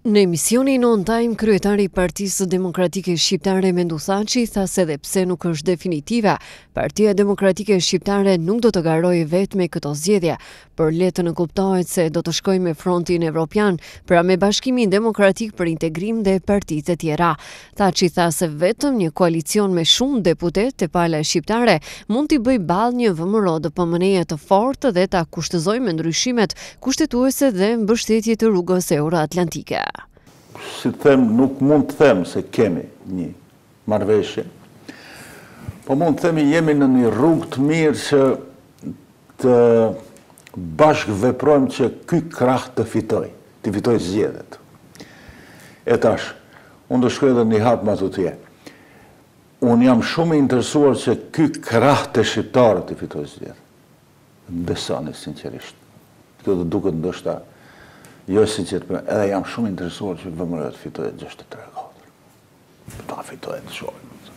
Në emisionin On Time, kryetari i Partisë Demokratike Shqiptare Mendu Thaçi tha se edhe pse nuk është definitive, Partia Demokratike Shqiptare nuk do të garojë vetëm me këto zgjedhje, por le të nënkuptohet se do të shkojë me frontin evropian, pra me Bashkimin Demokratik për Integrim dhe partitë e tjera. Thaçi tha se vetëm një koalicion me shumë deputet të pala shqiptare mund t'i bëjë ballë një VMRO DPMNE të fortë dhe ta kushtëzojë me ndryshimet kushtetuese dhe mbështetje të rrugës euroatlantike. Si të them, nuk mund të them se kemi një marrëveshje, po mund të themi jemi në një rrugë të mirë që të bashkë veprojmë që ky krah të fitoj zgjedhjet. E tash, unë do shkoj edhe një hap më tutje. Unë jam shumë i interesuar që ky krah të shqiptarët të fitoj zgjedhjet. Besoni sinqerisht. Kjo do duket ndoshta jo sinqert, edhe jam shumë interesuar që VMRO të fitojë 63-4. Ta fitojë të shojnë.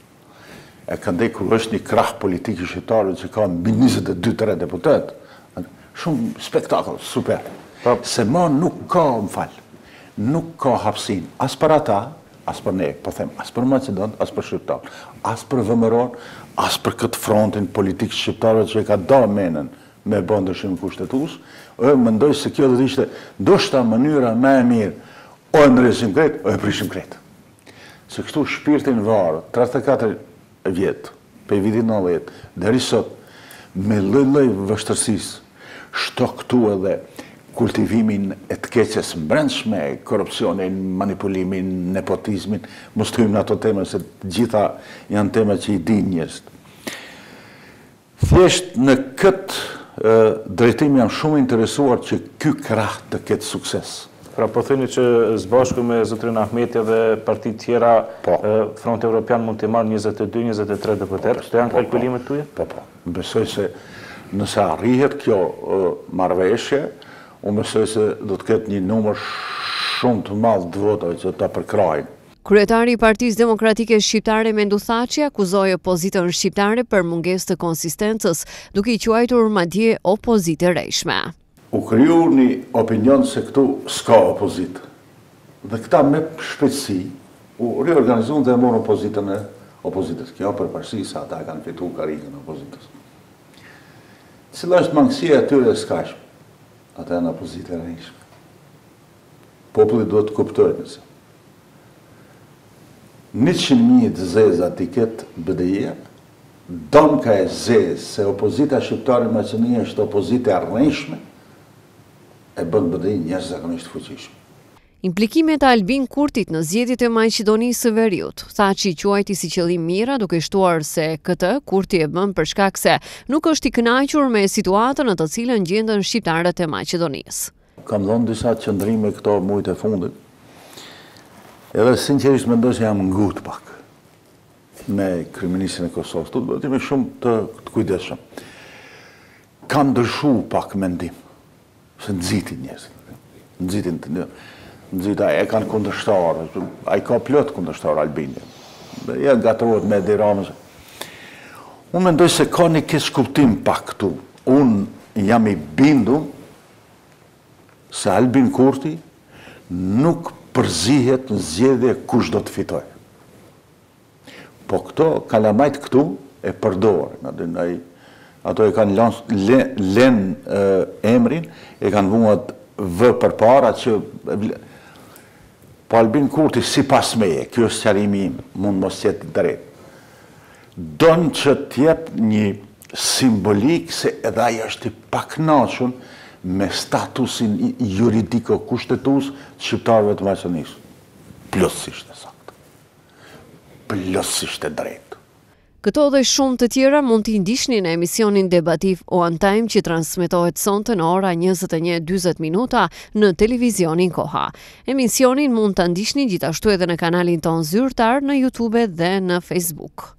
E këndej kur është një krah politik i shqiptarëve që ka mbi 22-23 deputet, shumë spektakl, super. Se ma nuk ka, nuk ka hapsin, as për ata, as për ne, po them, as për Macedon, as për shqiptar, as për VMRO, as për këtë frontin politik shqiptarëve që e ka da menën me bëndëshim kushtetues, mendoj se kjo do të ishte ndoshta mënyra më e mirë, o e ndresim krejt, o e prishim krejt. Se kështu shpirtin varë, 34 vjetë, pe vitit 90, deri sot, me lloj vështërsis, këtu edhe kultivimin e të keqes mbrendshme, korrupsionin, manipulimin, nepotizmin, mos të hyjmë në ato tema, se gjitha janë tema që i din njerëzit. Thjesht në këtë drejtim jam shumë interesuar që ky krah të ketë sukses. Pra po thëni që zbashku me zotrin Ahmetja dhe partitë tjera, Fronti Evropian mund të marrë 22-23 deputet, këto janë kalkulimet tuaja? Po. Besoj se nëse arrihet kjo marrëveshje, unë besoj se do të ketë një numër shumë të madh të votave që ta përkrajnë. Kryetari i Partisë Demokratike Shqiptare Mendu Thaçi akuzoi opozitën shqiptare për mungesë të konsistencës, duke i quajtur madje opozitë e rrejshme. U kriju një opinion se këtu s'ka opozitë. Dhe këta me shpejtësi u riorganizuan dhe morën opozitën e opozitës. Kjo përparësi sa ata kanë fitu karikën e opozitës. Cila është mangësia e tyre s'kashme? Ata janë opozitë e rrejshme. Populli duhet të kuptojë nëse 100.000 të zeza t'i ketë BDI-a, donë ka e zezë se opozita shqiptare Maqedonia është opozita e rrejshme, e bën BDI njerëz zakonisht fuqishëm. Implikimet e Albin Kurtit në zgjedhjet e Maqedonisë së Veriut, Thaçi quajti si qëllim mira, duke shtuar se këtë Kurti e bën për shkak se nuk është i kënaqur me situatën në të cilën gjenden shqiptarët e Maqedonisë. Kam dhënë disa qëndrime këto muajt e fundit. Edhe sinqerisht mendoj se jam ngut pak me kryeministrin e Kosovës. Tu duhet jemi shumë të kujdesshëm. Kam ndryshu pak mendim, se nxitin njerëzit. Nxita e kanë kundërshtar, ai ka plot kundërshtar Albini. Ja gatuohet me Edi Ramës. Unë mendoj se ka një keqkuptim pak këtu. Unë jam i bindur se Albin Kurti nuk përzihet në zgjedhje kush do të fitoj. Po këto kalamajt këtu e përdorë. Ato e kanë lënë emrin, e kanë vënë vë përpara që po Albin Kurti sipas meje, kjo është qërimi im, mund mos jetë drejt. Don që t'jep një simbolik se edhe ai është i pakënaqur me statusin juridiko kushtetues të shqiptarëve të Maqedonisë. Plotësisht e saktë. Plotësisht e drejtë. Këto dhe shumë të tjera mund t'i ndiqni në emisionin debativ On Time që transmetohet sonte në ora 21:40 në televizionin Koha. Emisionin mund ta ndiqni gjithashtu edhe në kanalin ton zyrtar në YouTube dhe në Facebook.